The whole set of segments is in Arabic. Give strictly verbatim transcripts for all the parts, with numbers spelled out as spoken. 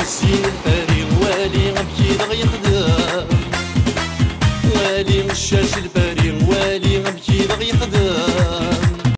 مسين الباري والي غمكي دغ يخدم والي مشاش الباري والي غمكي دغ يخدم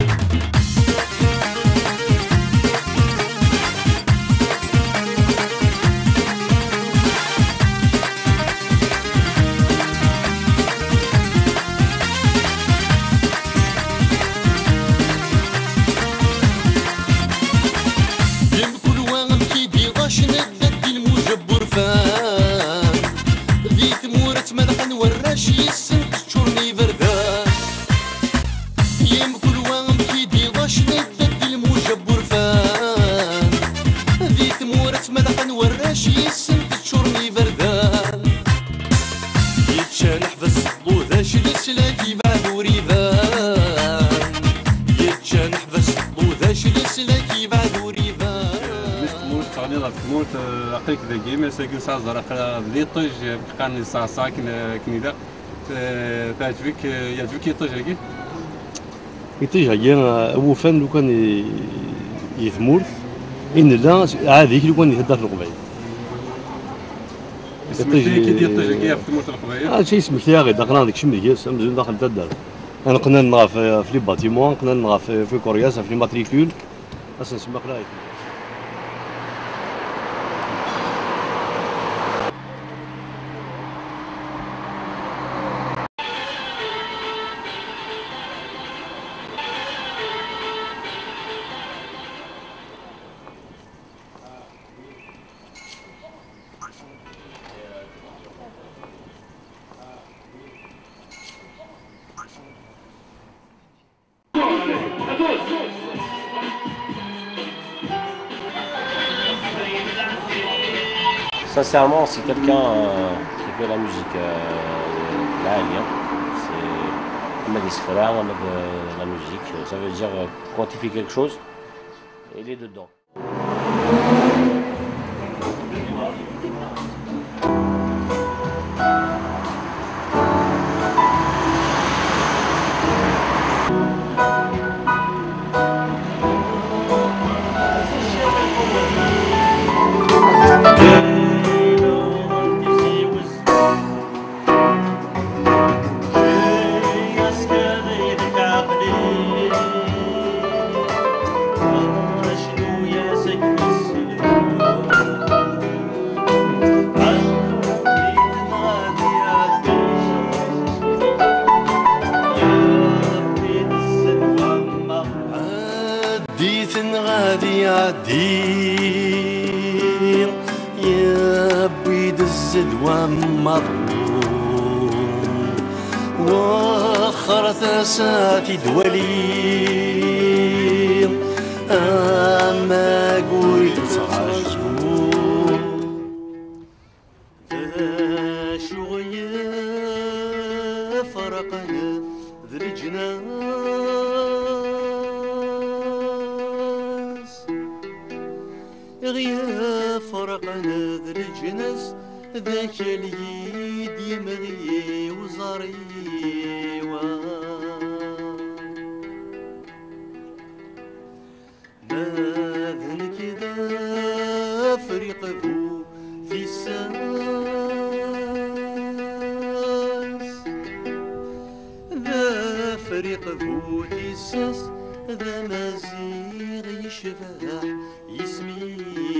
وراش يسن تشورني بردان يم كل وام كيدي واش ندد الموجب ورفان ذي ثمورة ملحن وراش يسن تشورني بردان يتشانح بس ضوذاش لسلاكي بعد وريبان يتشانح بس ضوذاش لسلاكي بعد وريبان تموت تغني غير تموت عقلك ذاكي ما ساكن ساعة زرق بدي طيج بقاني ساعة ساعة كنيدا تعجبك يعجبك يطيج هاكي؟ يطيج هاكي هو فن لو كان يثمورث إن لا عادي لو كان يهدر في القبائل. يطيج كي ديال الطيج هاكي في تمورت القبائل؟ هذا شي اسمك ثاني داخل هذاك الشيء مليح مزيان داخل تدار. أنا قلنا نلعب في لي باتيمون قلنا نلعب في كورياس في لي ماتريكول أصلا نسمى قراية. Sincèrement, c'est quelqu'un euh, qui fait la musique euh, là, c'est on a des sphères, on a de la musique. Ça veut dire euh, quand il fait quelque chose, il est dedans. غادي عديل يا بيد الزدوى مظلوم وخر ثساتي دوليل أما قلت عجبو شغية فرقنا ذرجنا غيا فرقنا ذر الجنس ذاك اليد يمغي وزريوا ماذن كذا فريق ذو في الساس ذا فريق ذو في الساس ذا مزيغ يشفع يسمي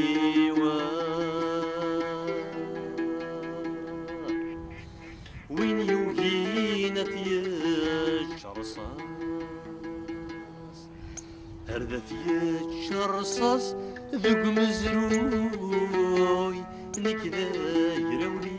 وين يوهينا ثياج رصاص هرذا ثياج رصاص ذوق مزروي نكذا يراولي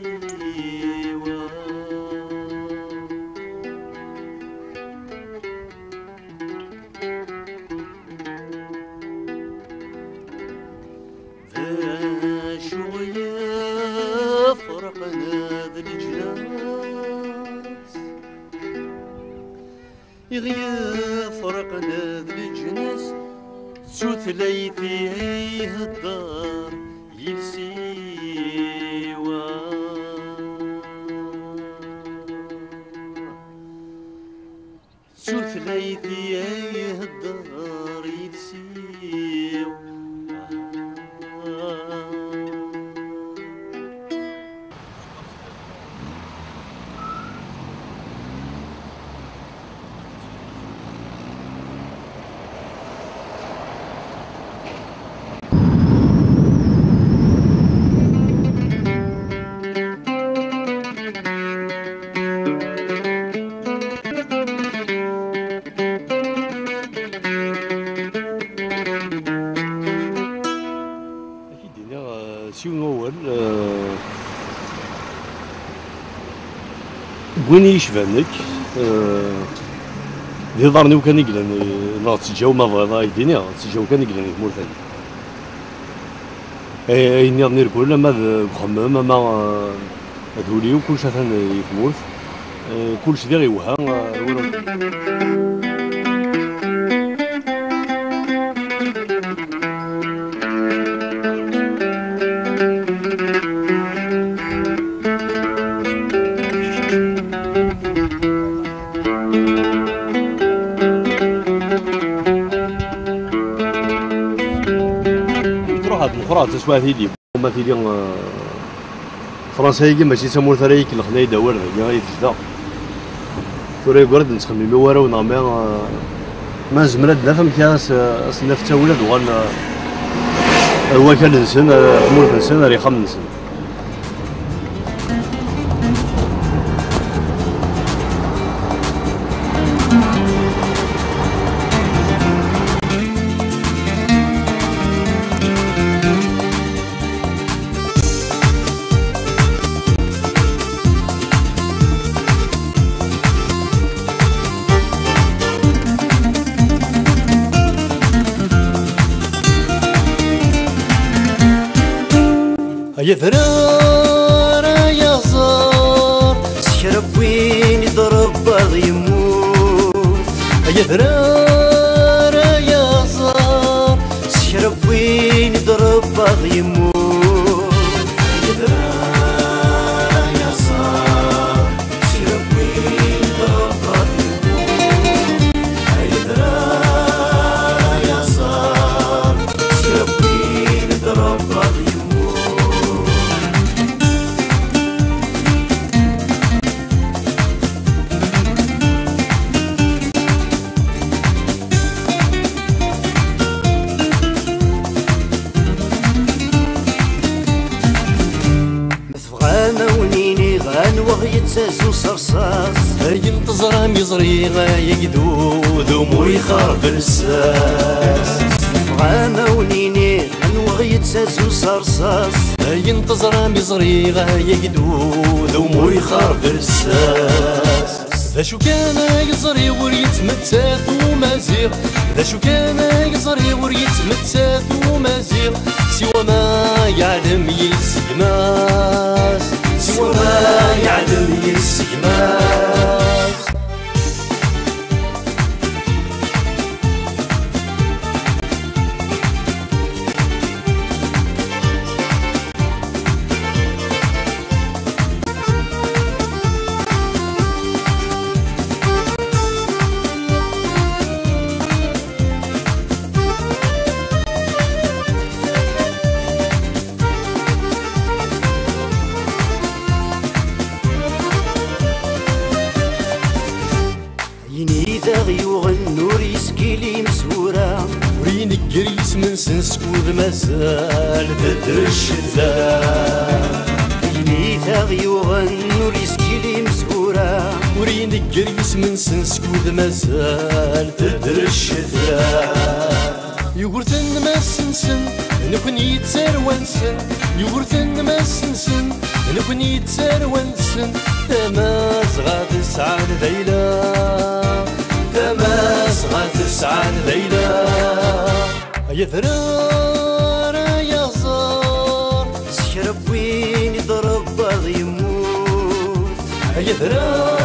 يغيا فرقنا ذي الجنس سوث ليثيه الدار يلسيوا سوث ليثيه الدار يلسيوا سيون اول بغيني يشبانك دي ضرني وكان يقلن لا تجاو ما بغا يديني تجاو كان يقلن يمور ثاني اي اني نير كل ما بخمم ما هذولي وكل شيء ثاني يمور كل شيء غيوها اخرى تسوى ثيدي مثلا فرنسا هي ماشي تمور ثريك الخلاي داور يا يتجدا توري قرد نتخمم ورا ونعمل ما زمرد لا فهم كاس اصلا في تولد وغن هو كان نسن حمول نسن ري خم نسن يا ذرارة يا زار سكرب وين يضرب بعض يموت يا ذرارة يا زار سكرب وين يضرب بعض يموت يا ذرارة يا زار سكرب وين يضرب بعض يموت يا ذرارة يا زار سكرب وين يضرب بعض يموت يتساسو صرصاص ينتظر ميزري يقدو ذومو يخرب الساس غانا ونيني انوغ يتساسو صرصاص ينتظر ميزري يقدو ذومو يخرب الساس ذا شو كان يزري وريت متسات ومازيغ ذا شو كان يزري وريت متسات ومازيغ سوى ما يعلم يسلماس سوى ما يعلم يسلماس غيوغ النور يسكيلي مسورة ورين الجريس من سنسكوذ مازال بدر الشذا ينيثا غيوغ النور يسكيلي مسورة ورين الجريس من سنسكوذ مازال بدر الشذا يقولثن ما سنسن نكون يتسار ونسن يقولثن ما سنسن نكون يتسار ونسن تماز غاد سعاد ليلى تماس غتسعى ليلى يا ذرارة يا زار سكرب وين يضرب بعض يموت يا ذرارة